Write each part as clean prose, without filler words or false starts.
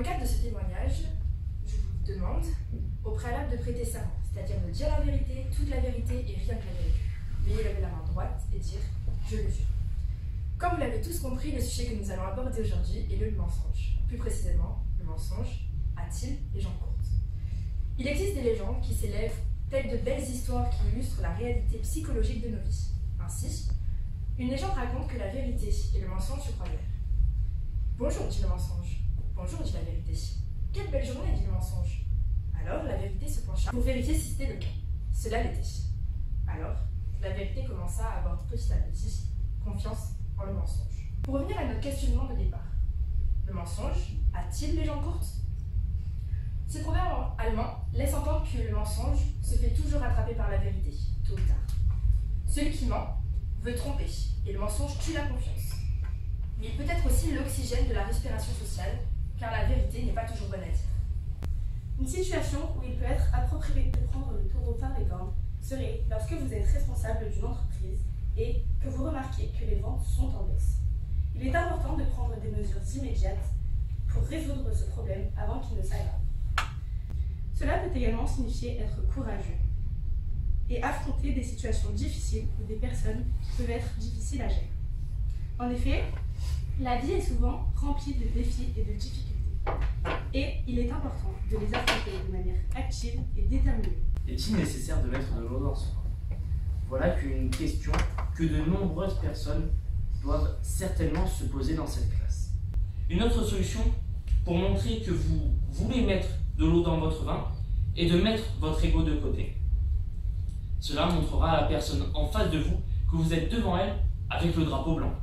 le cadre de ce témoignage, je vous demande au préalable de prêter serment, c'est-à-dire de dire la vérité, toute la vérité et rien que la vérité. Veuillez lever la main droite et dire « Je le jure ». Comme vous l'avez tous compris, le sujet que nous allons aborder aujourd'hui est le mensonge. Plus précisément, le mensonge a-t-il les jambes courtes? Il existe des légendes qui s'élèvent telles de belles histoires qui illustrent la réalité psychologique de nos vies. Ainsi, une légende raconte que la vérité et le mensonge se croisèrent. Bonjour, dit le mensonge. Bonjour, dit la vérité. Quelle belle journée, dit le mensonge. Alors, la vérité se pencha pour vérifier si c'était le cas. Cela l'était. Alors, la vérité commença à avoir petit à petit confiance en le mensonge. Pour revenir à notre questionnement de départ, le mensonge a-t-il les jambes courtes? Ce proverbe allemand laisse entendre que le mensonge se fait toujours rattraper par la vérité, tôt ou tard. Celui qui ment veut tromper, et le mensonge tue la confiance. Mais il peut être aussi l'oxygène de la respiration sociale, car la vérité n'est pas toujours bonne à dire. Une situation où il peut être approprié de prendre le taureau par les cornes serait lorsque vous êtes responsable d'une entreprise et que vous remarquez que les ventes sont en baisse. Il est important de prendre des mesures immédiates pour résoudre ce problème avant qu'il ne s'aggrave. Cela peut également signifier être courageux et affronter des situations difficiles ou des personnes qui peuvent être difficiles à gérer. En effet, la vie est souvent remplie de défis et de difficultés. Et il est important de les affronter de manière active et déterminée. Est-il nécessaire de mettre de l'eau dans son vin? Voilà une question que de nombreuses personnes doivent certainement se poser dans cette classe. Une autre solution pour montrer que vous voulez mettre de l'eau dans votre vin est de mettre votre ego de côté. Cela montrera à la personne en face de vous que vous êtes devant elle avec le drapeau blanc.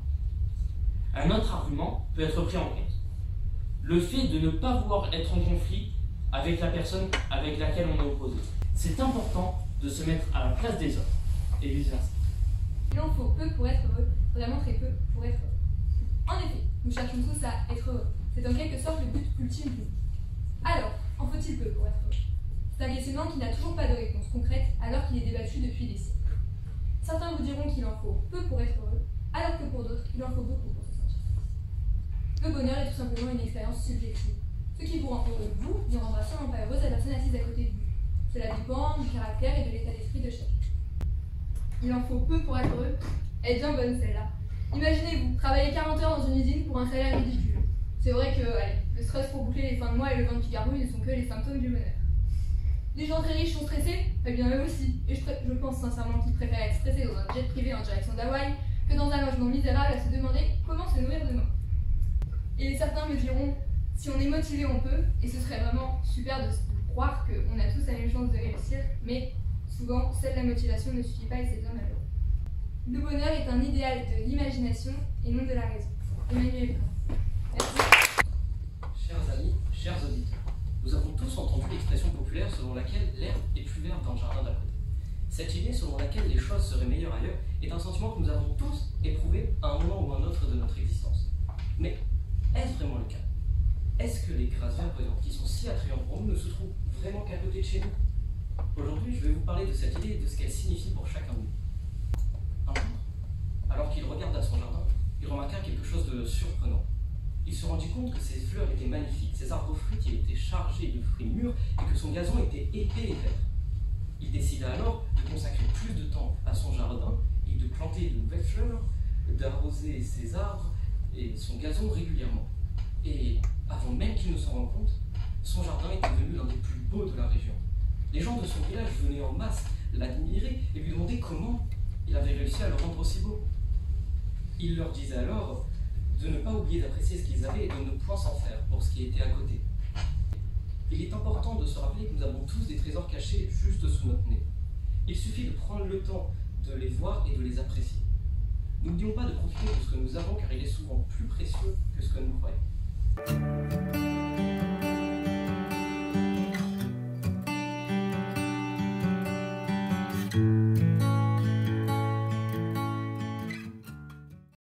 Un autre argument peut être pris en compte. Le fait de ne pas vouloir être en conflit avec la personne avec laquelle on est opposé. C'est important de se mettre à la place des autres et vice-versa. Il en faut peu pour être heureux, vraiment très peu pour être heureux. En effet, nous cherchons tous à être heureux. C'est en quelque sorte le but ultime de nous. Alors, en faut-il peu pour être heureux? C'est un questionnement qui n'a toujours pas de réponse concrète alors qu'il est débattu depuis des siècles. Certains vous diront qu'il en faut peu pour être heureux, alors que pour d'autres, il en faut beaucoup pour se sentir. Le bonheur est tout simplement une expérience subjective. Ce qui vous rend heureux, vous, ne rendra sûrement pas heureuse la personne assise à côté de vous. Cela dépend du caractère et de l'état d'esprit de chacun. Il en faut peu pour être heureux. Elle est bien bonne celle-là. Imaginez-vous, travailler 40 heures dans une usine pour un salaire ridicule. C'est vrai que, allez, le stress pour boucler les fins de mois et le ventre qui gargouille ne sont que les symptômes du bonheur. Les gens très riches sont stressés, eh bien eux aussi. Et je pense sincèrement qu'ils préfèrent être stressés dans un jet privé en direction d'Hawaï que dans un logement misérable à se demander comment se nourrir demain. Et certains me diront, si on est motivé, on peut, et ce serait vraiment super de croire qu'on a tous la même chance de réussir, mais souvent, seule la motivation ne suffit pas et c'est bien malheureux. Le bonheur est un idéal de l'imagination et non de la raison. Emmanuel Kant. Merci. Chers amis, chers auditeurs, nous avons tous entendu l'expression populaire selon laquelle l'herbe est plus verte dans le jardin d'à côté. Cette idée selon laquelle les choses seraient meilleures ailleurs est un sentiment que nous avons tous éprouvé à un moment ou un autre de notre existence. Mais est-ce vraiment le cas? Est-ce que les grâces verdoyantes qui sont si attrayantes pour nous ne se trouvent vraiment qu'à côté de chez nous? Aujourd'hui, je vais vous parler de cette idée et de ce qu'elle signifie pour chacun de nous. Un jour, alors qu'il regarda son jardin, il remarqua quelque chose de surprenant. Il se rendit compte que ses fleurs étaient magnifiques, ses arbres fruitiers étaient chargés de fruits mûrs et que son gazon était épais et vert. Il décida alors de consacrer plus de temps à son jardin et de planter de nouvelles fleurs, d'arroser ses arbres et son gazon régulièrement. Et avant même qu'il ne s'en rende compte, son jardin était devenu l'un des plus beaux de la région. Les gens de son village venaient en masse l'admirer et lui demandaient comment il avait réussi à le rendre aussi beau. Il leur disait alors de ne pas oublier d'apprécier ce qu'ils avaient et de ne point s'en faire pour ce qui était à côté. Il est important de se rappeler que nous avons tous des trésors cachés juste sous notre nez. Il suffit de prendre le temps de les voir et de les apprécier. N'oublions pas de profiter de ce que nous avons car il est souvent plus précieux que ce que nous croyons.